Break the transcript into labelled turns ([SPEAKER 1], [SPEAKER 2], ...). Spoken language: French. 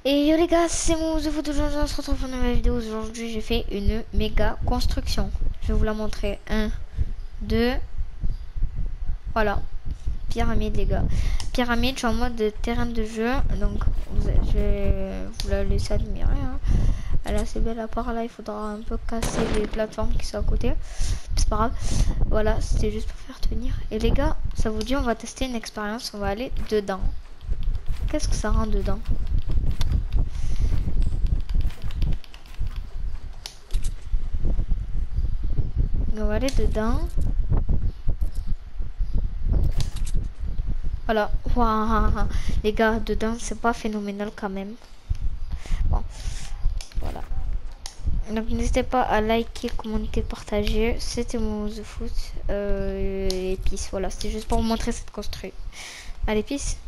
[SPEAKER 1] Et yo les gars, c'est moi, The Foot. Aujourd'hui, on se retrouve pour une nouvelle vidéo. Aujourd'hui, j'ai fait une méga construction. Je vais vous la montrer. 1, 2. Voilà. Pyramide, les gars. Pyramide, je suis en mode terrain de jeu. Donc, je vais vous la laisser admirer. Hein. Elle est assez belle à part là. Il faudra un peu casser les plateformes qui sont à côté. C'est pas grave. Voilà, c'était juste pour faire tenir. Et les gars, ça vous dit, on va tester une expérience. On va aller dedans. Qu'est-ce que ça rend dedans? On va aller dedans. Voilà. Waouh. Les gars, dedans, c'est pas phénoménal quand même. Bon, voilà. Donc n'hésitez pas à liker, commenter, partager. C'était mon The Foot. Et peace. Voilà, c'était juste pour vous montrer cette construction. Allez, peace.